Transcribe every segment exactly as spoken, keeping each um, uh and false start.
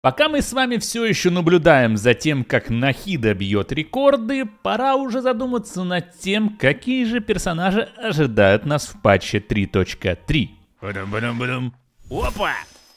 Пока мы с вами все еще наблюдаем за тем, как Нахида бьет рекорды, пора уже задуматься над тем, какие же персонажи ожидают нас в патче три точка три. Опа!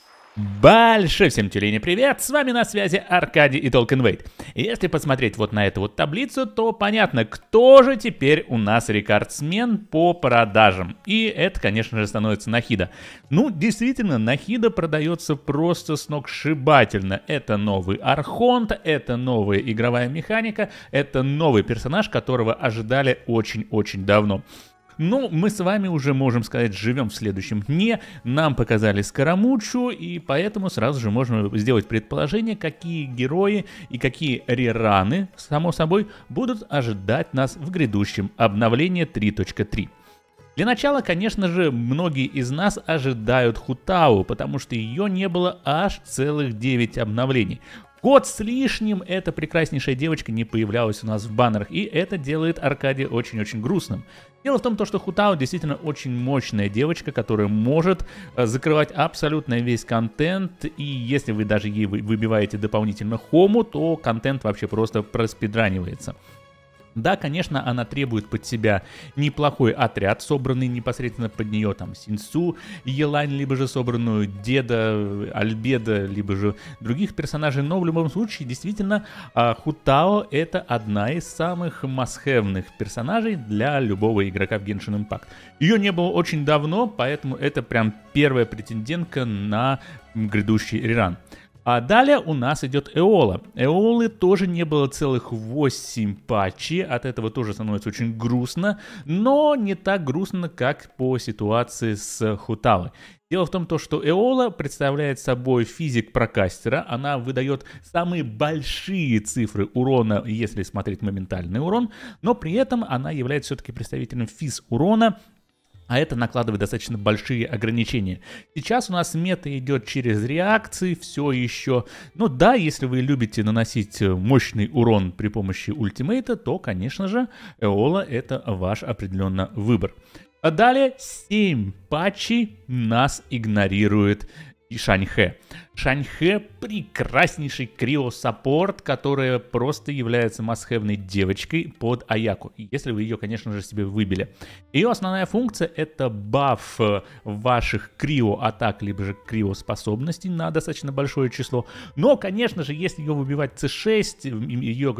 Большой всем тюлени привет, с вами на связи Аркадий и Толкинвейт. Если посмотреть вот на эту вот таблицу, то понятно, кто же теперь у нас рекордсмен по продажам. И это, конечно же, становится Нахида. Ну, действительно, Нахида продается просто сногсшибательно. Это новый Архонт, это новая игровая механика, это новый персонаж, которого ожидали очень-очень давно. Ну, мы с вами уже, можем сказать, живем в следующем дне, нам показали Скоромучу, и поэтому сразу же можно сделать предположение, какие герои и какие рераны, само собой, будут ожидать нас в грядущем обновлении три точка три. Для начала, конечно же, многие из нас ожидают Хутау, потому что ее не было аж целых девять обновлений. Год с лишним эта прекраснейшая девочка не появлялась у нас в баннерах, и это делает Аркадия очень-очень грустным. Дело в том, что Хутау действительно очень мощная девочка, которая может закрывать абсолютно весь контент, и если вы даже ей выбиваете дополнительно хому, то контент вообще просто проспидранивается. Да, конечно, она требует под себя неплохой отряд, собранный непосредственно под нее, там, Синсу, Елань, либо же собранную Деда, Альбеда, либо же других персонажей, но в любом случае, действительно, Хутао — это одна из самых must-have-ных персонажей для любого игрока в Genshin Impact. Ее не было очень давно, поэтому это прям первая претендентка на грядущий реран. А далее у нас идет Эола. Эолы тоже не было целых восемь патчей, от этого тоже становится очень грустно, но не так грустно, как по ситуации с Хутавой. Дело в том, что Эола представляет собой физик-прокастера, она выдает самые большие цифры урона, если смотреть моментальный урон, но при этом она является все-таки представителем физ-урона, а это накладывает достаточно большие ограничения. Сейчас у нас мета идет через реакции, все еще. Ну да, если вы любите наносить мощный урон при помощи ультимейта, то, конечно же, Эола — это ваш определенно выбор. А далее семь патчей нас игнорирует и Шаньхэ. Шаньхэ — прекраснейший крио-саппорт, которая просто является must-have-ной девочкой под Аяку, если вы ее, конечно же, себе выбили. Ее основная функция — это баф ваших крио-атак, либо же крио-способностей на достаточно большое число. Но, конечно же, если ее выбивать си шесть, ее...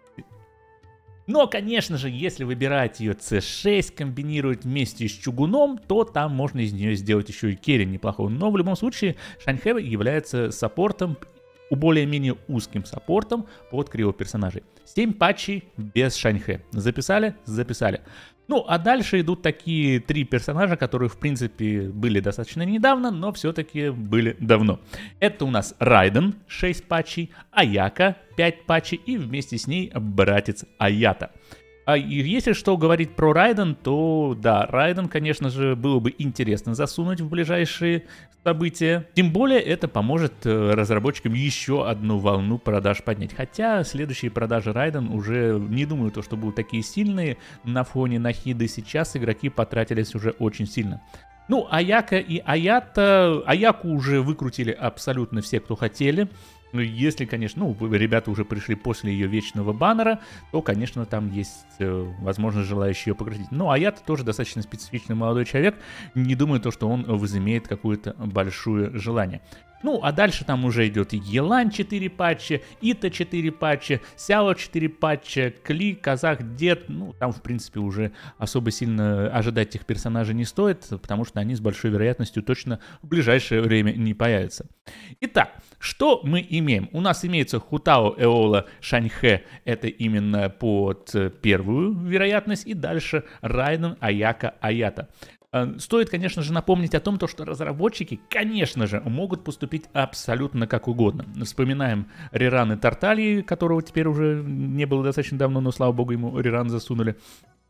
Но, конечно же, если выбирать ее си шесть, комбинировать вместе с Чугуном, то там можно из нее сделать еще и керри неплохого. Но в любом случае Шаньхэ является саппортом, более-менее узким саппортом под крио-персонажей. семь патчей без Шаньхэ. Записали? Записали. Ну, а дальше идут такие три персонажа, которые, в принципе, были достаточно недавно, но все-таки были давно. Это у нас Райден, шесть патчей, Аяка, пять патчей и вместе с ней братец Аята. А если что говорить про Райден, то да, Райден, конечно же, было бы интересно засунуть в ближайшие события. Тем более это поможет разработчикам еще одну волну продаж поднять. Хотя следующие продажи Райден уже не думаю, то, что будут такие сильные. На фоне Нахиды сейчас игроки потратились уже очень сильно. Ну, Аяка и Аята... Аяку уже выкрутили абсолютно все, кто хотели. Ну, если, конечно, ну, ребята уже пришли после ее вечного баннера, то, конечно, там есть э, возможность желающие ее покрутить. Ну, а я-то тоже достаточно специфичный молодой человек, не думаю, то, что он возымеет какое-то большое желание. Ну, а дальше там уже идет Елань четыре патча, Ита четыре патча, Сяо четыре патча, Кли, Казах, Дед. Ну, там, в принципе, уже особо сильно ожидать этих персонажей не стоит, потому что они с большой вероятностью точно в ближайшее время не появятся. Итак, что мы имеем? У нас имеется Хутао, Эола, Шаньхэ, это именно под первую вероятность, и дальше Райден, Аяка, Аята. Стоит, конечно же, напомнить о том, что разработчики, конечно же, могут поступить абсолютно как угодно. Вспоминаем рераны Тартальи, которого теперь уже не было достаточно давно, но, слава богу, ему реран засунули.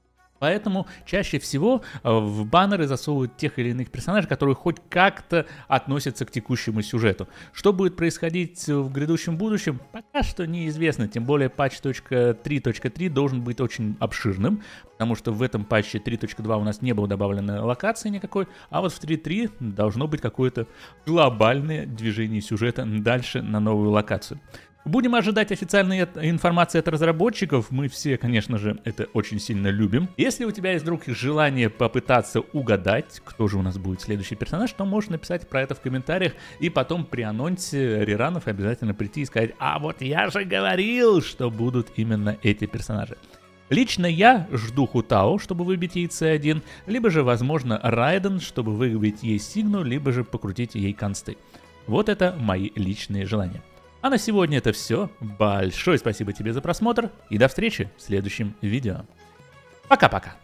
Поэтому чаще всего в баннеры засовывают тех или иных персонажей, которые хоть как-то относятся к текущему сюжету. Что будет происходить в грядущем будущем, пока что неизвестно. Тем более патч три точка три должен быть очень обширным, потому что в этом патче три точка два у нас не было добавлено локации никакой, а вот в три точка три должно быть какое-то глобальное движение сюжета дальше на новую локацию. Будем ожидать официальной информации от разработчиков. Мы все, конечно же, это очень сильно любим. Если у тебя есть вдруг желание попытаться угадать, кто же у нас будет следующий персонаж, то можешь написать про это в комментариях. И потом при анонсе реранов обязательно прийти и сказать: а вот я же говорил, что будут именно эти персонажи. Лично я жду Хутао, чтобы выбить ей си один, либо же, возможно, Райден, чтобы выбить ей Сигну, либо же покрутить ей консты. Вот это мои личные желания. А на сегодня это все. Большое спасибо тебе за просмотр и до встречи в следующем видео. Пока-пока.